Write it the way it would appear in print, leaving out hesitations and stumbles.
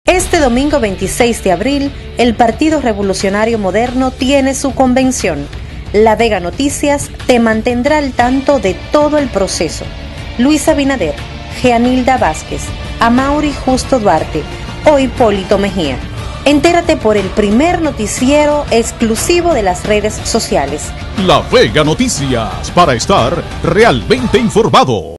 Este domingo 26 de abril, el Partido Revolucionario Moderno tiene su convención. La Vega Noticias te mantendrá al tanto de todo el proceso. Luis Abinader, Jeanilda Vázquez, Amaury Justo Duarte o Hipólito Mejía. Entérate por el primer noticiero exclusivo de las redes sociales. La Vega Noticias, para estar realmente informado.